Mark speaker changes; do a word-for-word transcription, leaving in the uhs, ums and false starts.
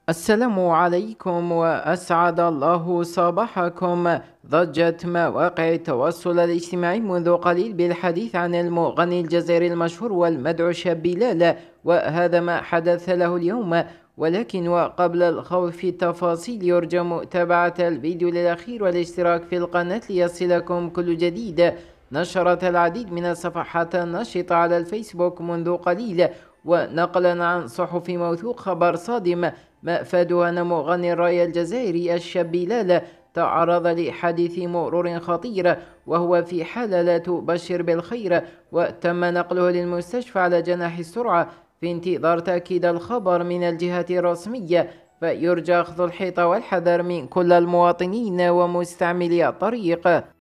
Speaker 1: السلام عليكم وأسعد الله صباحكم. ضجت مواقع التواصل الاجتماعي منذ قليل بالحديث عن المغني الجزائري المشهور والمدعو شاب بلال، وهذا ما حدث له اليوم. ولكن وقبل الخوض في التفاصيل يرجى متابعة الفيديو للأخير والاشتراك في القناة ليصلكم كل جديد. نشرت العديد من الصفحات الناشطة على الفيسبوك منذ قليل ونقلا عن صحف موثوق خبر صادم مأفاده أن مغني الراي الجزائري الشاب بلال تعرض لحادث مرور خطير وهو في حالة لا تبشر بالخير، وتم نقله للمستشفى على جناح السرعة في انتظار تأكيد الخبر من الجهات الرسمية. فيرجى أخذ الحيطة والحذر من كل المواطنين ومستعملي الطريق.